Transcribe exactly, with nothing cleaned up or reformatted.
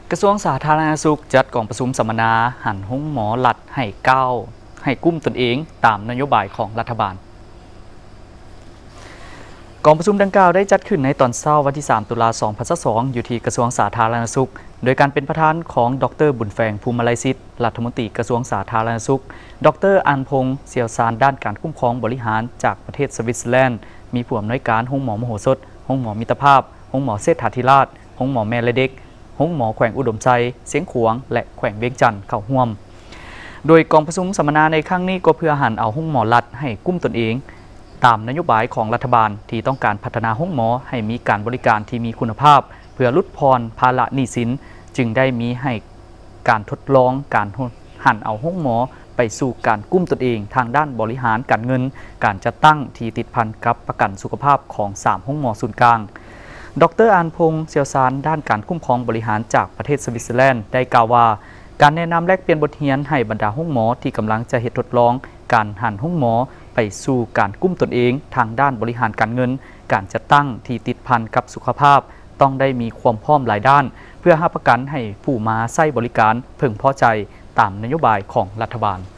กระทรวงสาธารณสุขจัดกองประชุมสัมมนาหันห้องหมอหลัดให้ก้าวให้กุ้มตนเองตามนโยบายของรัฐบาลกองประชุมดังกล่าวได้จัดขึ้นในตอนเช้าวันที่สามตุลาคมสองพันยี่สิบสองอยู่ที่กระทรวงสาธารณสุขโดยการเป็นประธานของดรบุญแฝงภูมิไลซิตรัฐมนตรีกระทรวงสาธารณสุขดรอันพงษ์เสี่ยวซานด้านการคุ้มครองบริหารจากประเทศสวิตเซอร์แลนด์มีผู้อำนวยการห้องหมอมโหสถห้องหมอมิตรภาพห้องหมอเศรษฐาธิราชห้องหมอแม่และเด็กห้องหมอแขวงอุดมใจเสียงขวงและแขวงเวียงจันทร์เข้าร่วมโดยกองประชุมสัมมนาในครั้งนี้ก็เพื่อหันเอาห้องหมอรัฐให้กุ้มตนเองตามนโยบายของรัฐบาลที่ต้องการพัฒนาห้องหมอให้มีการบริการที่มีคุณภาพเพื่อลดพรภาระหนี้สินจึงได้มีให้การทดลองการหันเอาห้องหมอไปสู่การกุ้มตนเองทางด้านบริหารการเงินการจัดตั้งที่ติดพันกับประกันสุขภาพของสามห้องหมอศูนย์กลางดรอันพงษ์เซียวซานด้านการคุ้มครองบริหารจากประเทศสวิตเซอร์แลนด์ได้กล่าวว่าการแนะนำแลกเปลี่ยนบทเรียนให้บรรดาห้องหมอที่กำลังจะเหตุทดลองการหันห้องหมอไปสู่การกุ้มตนเองทางด้านบริหารการเงินการจัดตั้งที่ติดพันกับสุขภาพต้องได้มีความพร้อมหลายด้านเพื่อให้ประกันให้ผู้มาใช้บริการพึงพอใจตามนโยบายของรัฐบาล